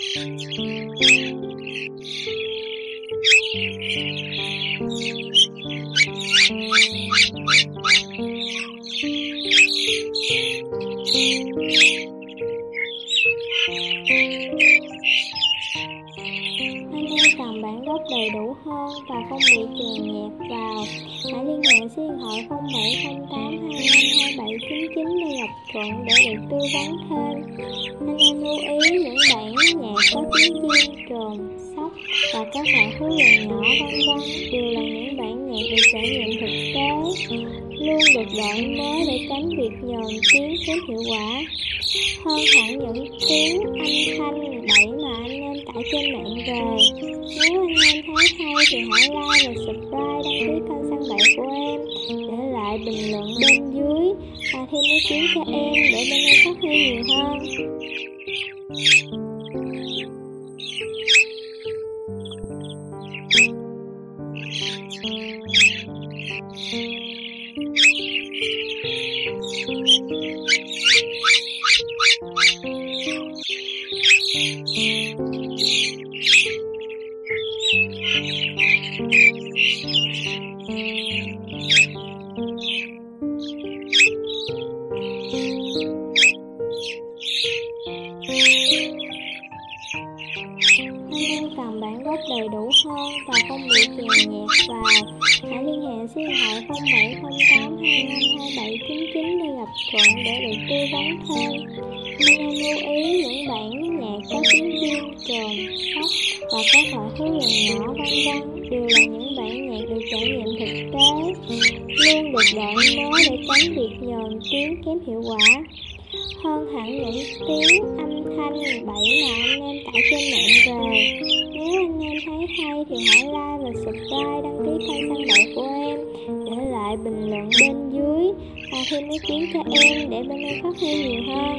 Anh em cần bản gốc đầy đủ hơn và không bị chèn nhạc vào. Hãy liên hệ số điện thoại 0708252799 để gặp Thuận để được tư vấn thêm. Anh em lưu ý những bản nhạc có tiếng chiên, trồn, sóc và các loại thú rừng nhỏ vân vân đều là những bản nhạc được trải nghiệm thực tế, luôn được đổi mới để tránh việc nhờn tiếng kém hiệu quả. Hơn hẳn những tiếng âm thanh bậy mà anh em tải trên mạng về. Nếu anh em thấy hay thì hãy like và subscribe, đăng ký kênh Săn Bậy của em, để lại bình luận bên dưới và thêm ý kiến cho em để bên em phát huy nhiều hơn. Anh em cần bản gốc đầy đủ hơn và không bị chèn nhạc vào. Hãy liên hệ số điện thoại 0708252799 để gặp Thuận để được tư vấn thêm. Anh em lưu ý những bản nhạc có tiếng chiên, trồn, sóc và các loại thú rừng nhỏ vân vân đều là những bản nhạc được trải nghiệm thực tế, luôn được đổi mới để tránh việc nhờn tiếng kém hiệu quả. Hơn hẳn những tiếng âm thanh bậy mà anh em tải trên mạng về. Nếu anh em thấy hay thì hãy like và subscribe, đăng ký kênh Săn Bậy của em, để lại bình luận bên dưới và thêm ý kiến cho em để bên em phát huy nhiều hơn.